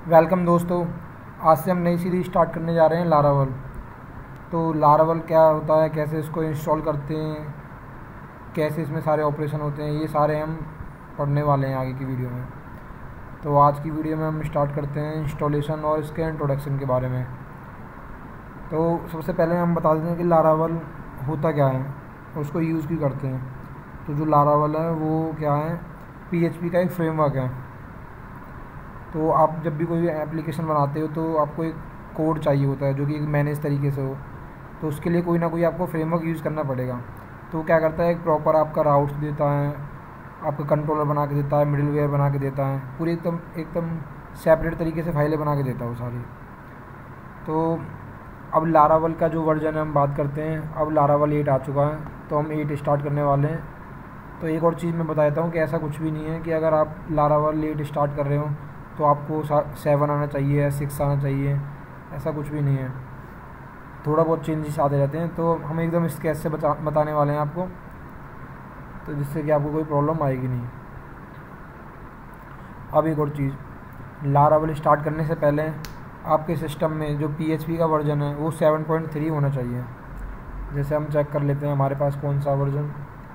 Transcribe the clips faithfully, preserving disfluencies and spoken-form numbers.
Welcome दोस्तों। आज से हम नई सीरीज स्टार्ट करने जा रहे हैं लारावल। तो लारावल क्या होता है, कैसे इसको इंस्टॉल करते हैं, कैसे इसमें सारे ऑपरेशन होते हैं, ये सारे हम पढ़ने वाले हैं आगे की वीडियो में। तो आज की वीडियो में हम स्टार्ट करते हैं इंस्टॉलेशन और इसके इंट्रोडक्शन के बारे में। तो सबसे पहले हम बता देते हैं कि लारावल होता क्या है और उसको यूज़ क्यों करते हैं। तो जो लारावल है वो क्या है, पीएचपी का एक फ्रेमवर्क है। तो आप जब भी कोई एप्लीकेशन बनाते हो तो आपको एक कोड चाहिए होता है जो कि एक मैनेज तरीके से हो। तो उसके लिए कोई ना कोई आपको फ्रेमवर्क यूज़ करना पड़ेगा। तो क्या करता है, एक प्रॉपर आपका राउट्स देता है, आपका कंट्रोलर बना के देता है, मिडिलवेयर बना के देता है, पूरी एकदम एकदम सेपरेट तरीके से फाइलें बना के देता है वो सारी। तो अब लारावल का जो वर्जन है हम बात करते हैं। अब लारावल एट आ चुका है तो हम एट स्टार्ट करने वाले हैं। तो एक और चीज़ मैं बता देता हूँ कि ऐसा कुछ भी नहीं है कि अगर आप लारावल एट स्टार्ट कर रहे हो तो आपको सेवन आना चाहिए या सिक्स आना चाहिए, ऐसा कुछ भी नहीं है। थोड़ा बहुत चेंजेस आते रहते हैं। तो हम एकदम स्केच से बता बताने वाले हैं आपको, तो जिससे कि आपको कोई प्रॉब्लम आएगी नहीं। अब एक और चीज़, लारावल स्टार्ट करने से पहले आपके सिस्टम में जो पीएचपी का वर्जन है वो सेवन पॉइंट थ्री होना चाहिए। जैसे हम चेक कर लेते हैं हमारे पास कौन सा वर्जन,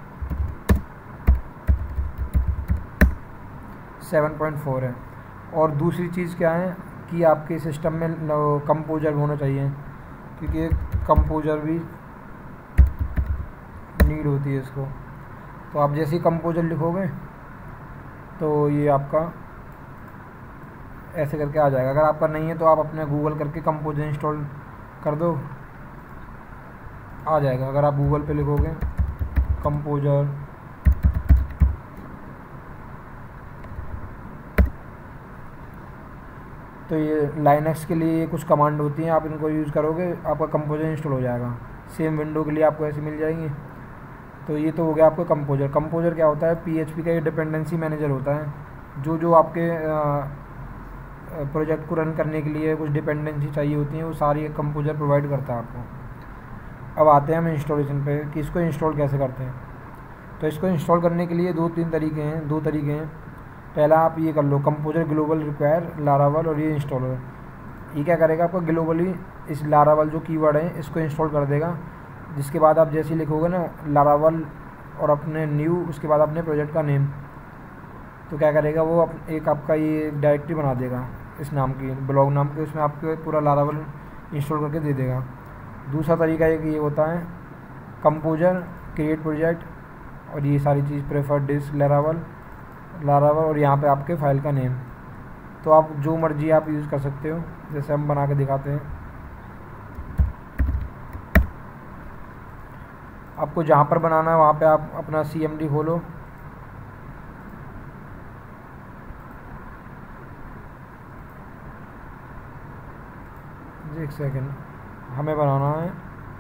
सेवन पॉइंट फोर है। और दूसरी चीज़ क्या है कि आपके सिस्टम में कंपोजर होना चाहिए, क्योंकि कंपोजर भी नीड होती है इसको। तो आप जैसे ही कंपोजर लिखोगे तो ये आपका ऐसे करके आ जाएगा। अगर आपका नहीं है तो आप अपने गूगल करके कंपोजर इंस्टॉल कर दो, आ जाएगा। अगर आप गूगल पे लिखोगे कंपोजर, तो ये लाइनक्स के लिए कुछ कमांड होती हैं, आप इनको यूज़ करोगे आपका कंपोजर इंस्टॉल हो जाएगा। सेम विंडो के लिए आपको ऐसे मिल जाएंगी। तो ये तो हो गया आपका कंपोजर। कंपोजर क्या होता है, पीएचपी का ये डिपेंडेंसी मैनेजर होता है। जो जो आपके प्रोजेक्ट को रन करने के लिए कुछ डिपेंडेंसी चाहिए होती हैं वो सारी कंपोजर प्रोवाइड करता है आपको। अब आते हैं हम इंस्टॉलेशन पे कि इसको इंस्टॉल कैसे करते हैं। तो इसको इंस्टॉल करने के लिए दो तीन तरीके हैं दो तरीके हैं पहला आप ये कर लो, कंपोजर ग्लोबल रिक्वायर लारावल, और ये इंस्टॉलर। ये क्या करेगा, आपको ग्लोबली इस लारावल जो कीवर्ड है इसको इंस्टॉल कर देगा। जिसके बाद आप जैसे ही लिखोगे ना लारावल और अपने न्यू, उसके बाद अपने प्रोजेक्ट का नेम, तो क्या करेगा वो अप, एक आपका ये डायरेक्टरी बना देगा इस नाम की, ब्लॉग नाम के, उसमें आपको पूरा लारावल इंस्टॉल करके दे देगा। दूसरा तरीका एक ये होता है कंपोजर क्रिएट प्रोजेक्ट, और ये सारी चीज़ प्रेफर्ड डिस्क लारावल लारावल और यहाँ पे आपके फाइल का नेम। तो आप जो मर्जी आप यूज़ कर सकते हो, जैसे हम बना के दिखाते हैं। आपको जहाँ पर बनाना है वहाँ पे आप अपना सी एम डी खोलो, एक सेकेंड, हमें बनाना है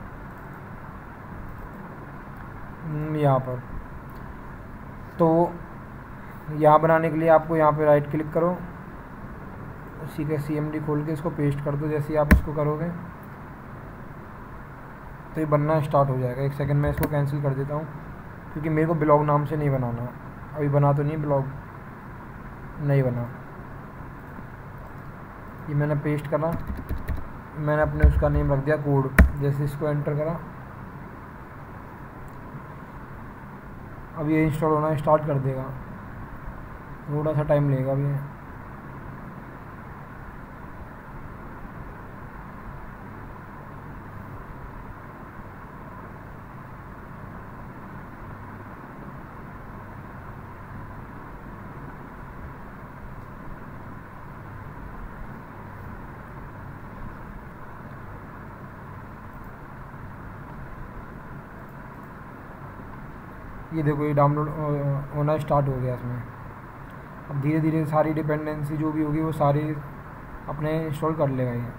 यहाँ पर। तो यहाँ बनाने के लिए आपको यहाँ पे राइट क्लिक करो, उसी के सी एम डी खोल के इसको पेस्ट कर दो। जैसे ही आप इसको करोगे तो ये बनना स्टार्ट हो जाएगा। एक सेकंड में इसको कैंसिल कर देता हूँ, क्योंकि मेरे को ब्लॉग नाम से नहीं बनाना। अभी बना तो नहीं, ब्लॉग नहीं बना। ये मैंने पेस्ट करा, मैंने अपने उसका नेम रख दिया कोड। जैसे इसको एंटर करा, अब ये इंस्टॉल होना स्टार्ट कर देगा। थोड़ा सा टाइम लेगा अभी। ये देखो ये डाउनलोड होना स्टार्ट हो गया इसमें। अब धीरे धीरे सारी डिपेंडेंसी जो भी होगी वो सारी अपने इंस्टॉल कर लेगा ये।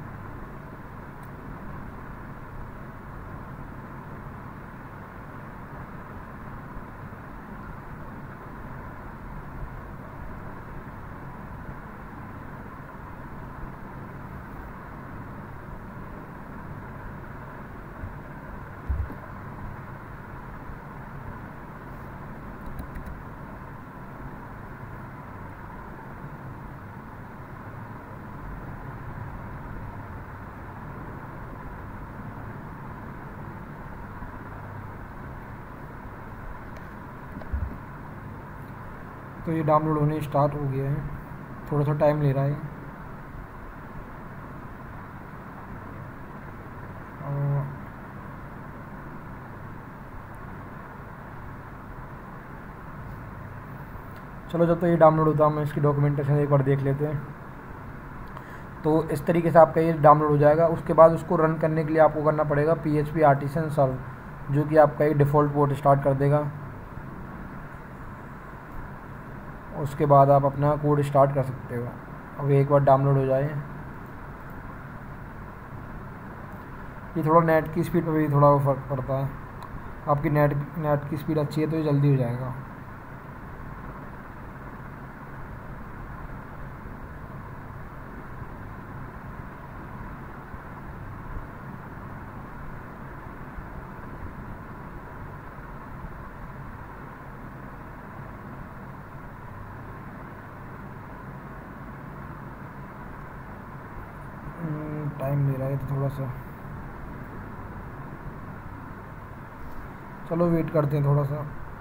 तो ये डाउनलोड होने स्टार्ट हो गया है, थोड़ा सा टाइम ले रहा है। और चलो जब तो ये डाउनलोड होता है हम इसकी डॉक्यूमेंटेशन एक बार देख लेते हैं। तो इस तरीके से आपका ये डाउनलोड हो जाएगा। उसके बाद उसको रन करने के लिए आपको करना पड़ेगा P H P artisan serve, जो कि आपका ये डिफ़ॉल्ट पोर्ट स्टार्ट कर देगा। उसके बाद आप अपना कोड स्टार्ट कर सकते हो। अब एक बार डाउनलोड हो जाए, ये थोड़ा नेट की स्पीड पर भी थोड़ा फ़र्क पड़ता है। आपकी नेट नेट की स्पीड अच्छी है तो ये जल्दी हो जाएगा। टाइम ले रहा है तो थोड़ा सा, चलो वेट करते हैं थोड़ा सा।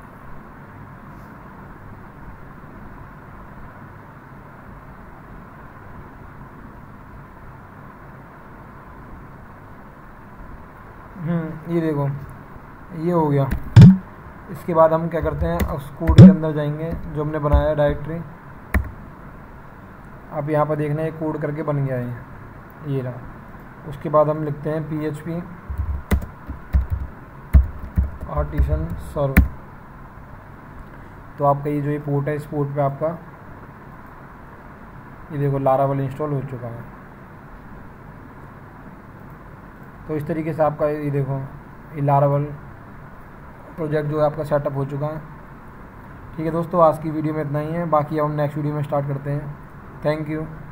हम्म ये देखो ये हो गया। इसके बाद हम क्या करते हैं, उस कोड के अंदर जाएंगे जो हमने बनाया है डायरेक्टरी। आप यहाँ पर देखना है कोड करके बन गया है, ये रहा। उसके बाद हम लिखते हैं P H P artisan serve. तो आपका ये जो ये पोर्ट है, इस पोर्ट पे आपका ये देखो लारावल इंस्टॉल हो चुका है। तो इस तरीके से आपका ये देखो ये लारावल प्रोजेक्ट जो है आपका सेटअप हो चुका है। ठीक है दोस्तों, आज की वीडियो में इतना ही है, बाकी हम नेक्स्ट वीडियो में स्टार्ट करते हैं। Thank you.